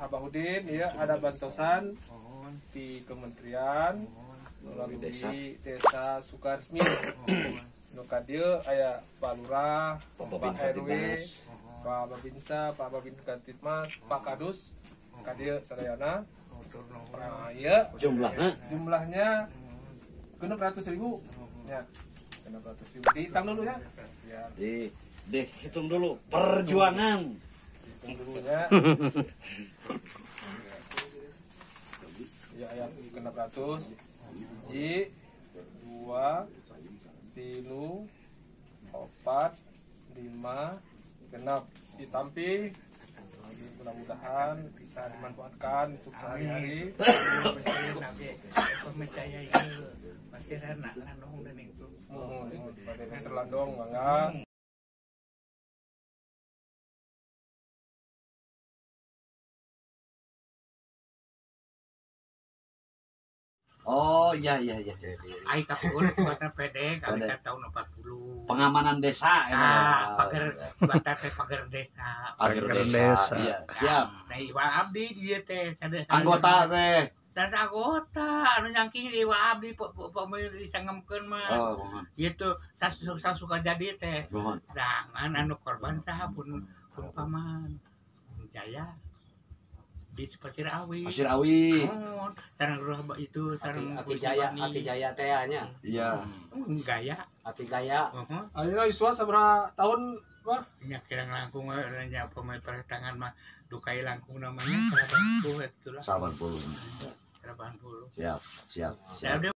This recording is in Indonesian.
Abah Udin ya ada bantosan di kementerian melalui desa Sukaresmi. Nu ka dieu aya Pak Lurah, Pak RW, Pak Babinsa, Pak Babin Kantipmas, Pak Kadus ka dieu sadayana. Nah, iya jumlahnya 600.000 ya. 600.000 dihitung dulu ya. Ya. Dihitung dulu perjuangan. Hitung dulu ya. Ya ayat 600 1 2 3 4 5 genap ditampi. Mudah-mudahan bisa dimanfaatkan untuk sehari-hari. Percaya itu pasti anak landong dan itu. Pada dasar landong enggak. Oh iya. Ai kapur sebatas PD kali tahun 40. Pengamanan desa ya. Pagar sebatas pagar desa. Pagar desa. Iya, siap. Nah, Iwa Abdi dia teh Anggota teh. Saya anggota anu nyangking Iwa Abdi pemilik disangemkeun mah. Oh, Gitu, saya suka jadi teh. mohon. Jangan anu korban sah pun paman Jaya di Pasir Awi. Pasir Awi. Sareng ruah itu sareng Ati Jaya teh nya. Iya. Gaya. Ati Jaya. Ayeuna iswa sabaraha tahun mah? Nya kirang langkung nya pemain pertangan mah dukai langkung namanya 80 itulah. 80. 80. Siap. Saya